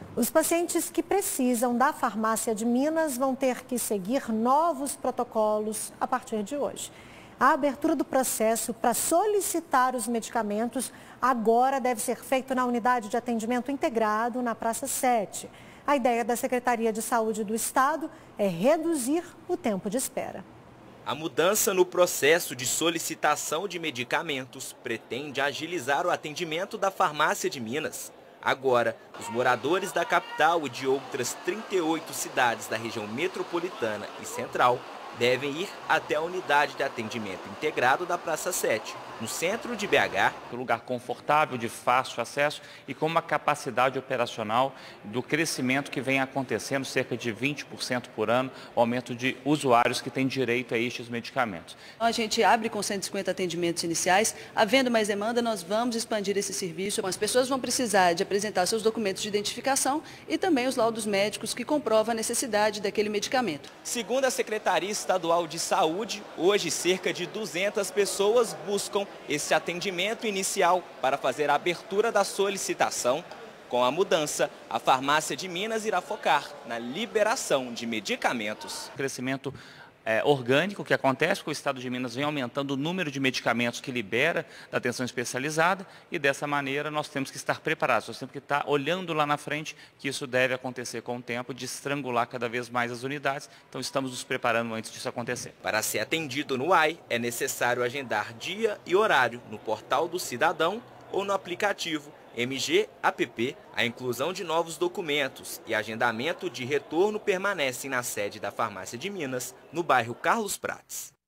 Os pacientes que precisam da farmácia de Minas vão ter que seguir novos protocolos a partir de hoje. A abertura do processo para solicitar os medicamentos agora deve ser feito na unidade de atendimento integrado na Praça 7. A ideia da Secretaria de Saúde do Estado é reduzir o tempo de espera. A mudança no processo de solicitação de medicamentos pretende agilizar o atendimento da farmácia de Minas. Agora, os moradores da capital e de outras 38 cidades da região metropolitana e central devem ir até a unidade de atendimento integrado da Praça 7, no centro de BH. Um lugar confortável, de fácil acesso e com uma capacidade operacional do crescimento que vem acontecendo, cerca de 20% por ano, o aumento de usuários que têm direito a estes medicamentos. A gente abre com 150 atendimentos iniciais, havendo mais demanda, nós vamos expandir esse serviço. As pessoas vão precisar de apresentar seus documentos de identificação e também os laudos médicos que comprovam a necessidade daquele medicamento. Segundo a Secretaria Estadual de Saúde, hoje cerca de 200 pessoas buscam esse atendimento inicial para fazer a abertura da solicitação. Com a mudança, a farmácia de Minas irá focar na liberação de medicamentos. Crescimento orgânico que acontece, porque o Estado de Minas vem aumentando o número de medicamentos que libera da atenção especializada e dessa maneira nós temos que estar preparados, nós temos que estar olhando lá na frente que isso deve acontecer com o tempo, de estrangular cada vez mais as unidades, então estamos nos preparando antes disso acontecer. Para ser atendido no AI, é necessário agendar dia e horário no portal do cidadão ou no aplicativo MG App. A inclusão de novos documentos e agendamento de retorno permanecem na sede da Farmácia de Minas, no bairro Carlos Prates.